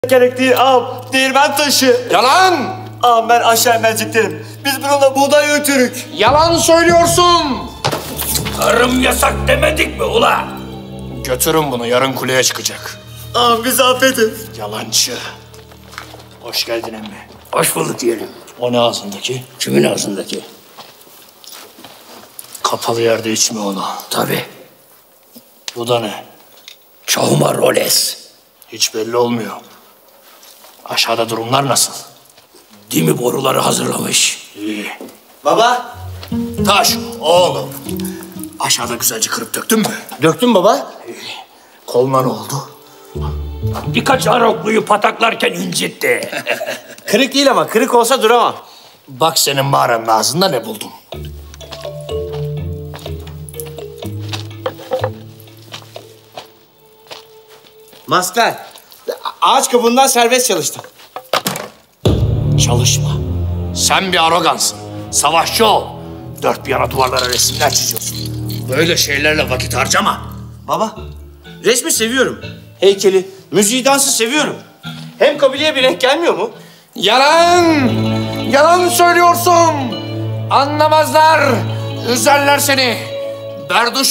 gerektiği ağam, değirmen taşı. Yalan! Ağam ben aşağı merceklerim. Biz bununla buğday öğütürük. Yalan söylüyorsun! Tarım yasak demedik mi ula? Götürün bunu, yarın kuleye çıkacak. Ağam bizi affedin. Yalancı. Hoş geldin emmi. Hoş bulduk diyelim. O ne ağzındaki? Kimin ağzındaki? Kapalı yerde içme onu. Tabii. Bu da ne? Çahuma roles. Hiç belli olmuyor. Aşağıda durumlar nasıl? Dimi boruları hazırlamış. İyi. Baba. Taş, oğlum. Aşağıda güzelce kırıp döktün mü? Döktün baba. Koluna ne oldu? Birkaç arokluyu pataklarken incitti. Kırık değil ama kırık olsa duramam. Bak senin mağaranın ağzında ne buldum. Maskler. Ağaç kabuğundan serbest çalıştım. Çalışma. Sen bir arogansın. Savaşçı ol. Dört bir yana duvarlara resimler çiziyorsun. Böyle şeylerle vakit harcama. Baba, resmi seviyorum. Heykeli, müziği, dansı seviyorum. Hem kabileye bir renk gelmiyor mu? Yalan! Yalan söylüyorsun! Anlamazlar! Üzerler seni! Berduş